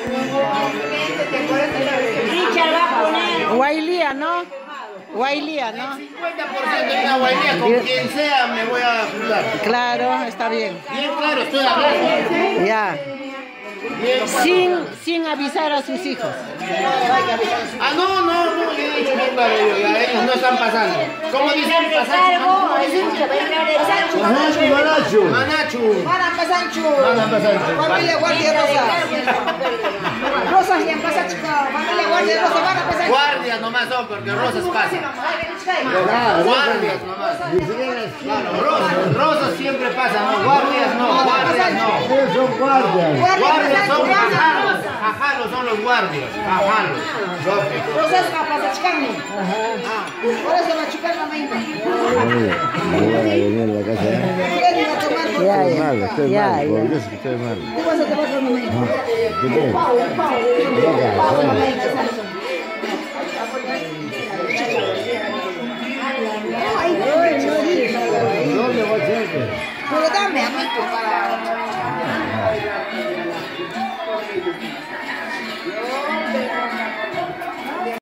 Richard va a poner. Guailía, ¿no? Guailía, ¿no? 50% de una guailía, con quien sea me voy a juntar. Claro, está bien. Bien claro, estoy hablando. Ya. Sin avisar a sus hijos. Ah, no, yo he dicho bien claro, ellos no están pasando. ¿Cómo dicen? Manachu. Familia Guardia Rosa. Rosas ya pasa, chica. Familia Guardia Rosa, van a pasar. Guardias nomás son, porque rosas pasan. Guardias nomás. Claro, rosas siempre pasan, no, guardias no. Ellos son guardias. Guardias son jajalos. Jajalos son los guardias. Jajalos. Rosas a pasar, chica. Ahora se va a chupar la maíz. Voy a venir a la casa. Estoy mal, por eso estoy mal. ¿Qué vas a tomar con la maíz? ¿Qué?